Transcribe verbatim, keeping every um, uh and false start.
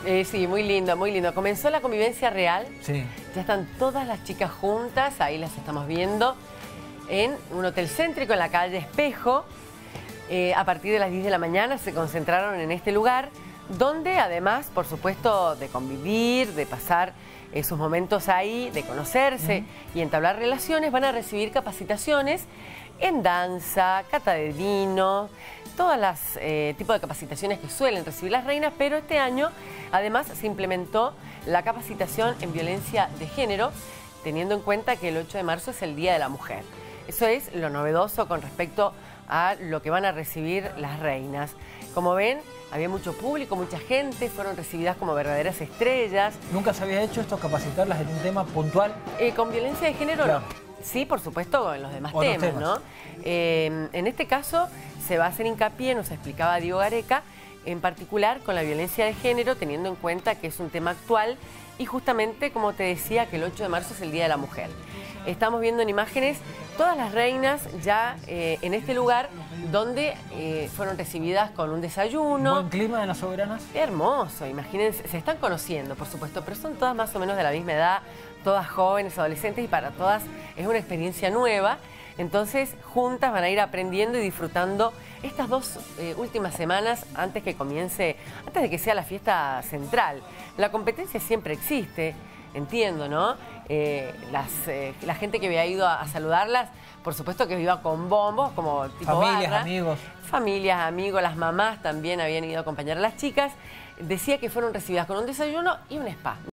Eh, sí, muy lindo, muy lindo. Comenzó la convivencia real. Sí. Ya están todas las chicas juntas, ahí las estamos viendo, en un hotel céntrico en la calle Espejo. Eh, a partir de las diez de la mañana se concentraron en este lugar, donde además, por supuesto, de convivir, de pasar eh, sus momentos ahí, de conocerse uh-huh. y entablar relaciones, van a recibir capacitaciones en danza, cata de vino, todas las eh, tipos de capacitaciones que suelen recibir las reinas, pero este año además se implementó la capacitación en violencia de género, teniendo en cuenta que el ocho de marzo es el Día de la Mujer. Eso es lo novedoso con respecto a lo que van a recibir las reinas. Como ven, había mucho público, mucha gente, fueron recibidas como verdaderas estrellas. ¿Nunca se había hecho esto, capacitarlas en un tema puntual? Eh, con violencia de género claro. no. Sí, por supuesto, en los demás temas, temas, ¿no? Eh, en este caso se va a hacer hincapié, nos explicaba Diego Gareca, en particular con la violencia de género, teniendo en cuenta que es un tema actual y justamente, como te decía, que el ocho de marzo es el Día de la Mujer. Estamos viendo en imágenes todas las reinas ya eh, en este lugar donde eh, fueron recibidas con un desayuno. ¿Buen clima de las soberanas? Hermoso, imagínense, se están conociendo, por supuesto, pero son todas más o menos de la misma edad, todas jóvenes, adolescentes, y para todas es una experiencia nueva. Entonces, juntas van a ir aprendiendo y disfrutando estas dos eh, últimas semanas antes que comience, antes de que sea la fiesta central. La competencia siempre existe, entiendo, ¿no? Eh, las, eh, la gente que había ido a, a saludarlas, por supuesto que iba con bombos, como tipo familias, barra. amigos. Familias, amigos, las mamás también habían ido a acompañar a las chicas. Decía que fueron recibidas con un desayuno y un spa.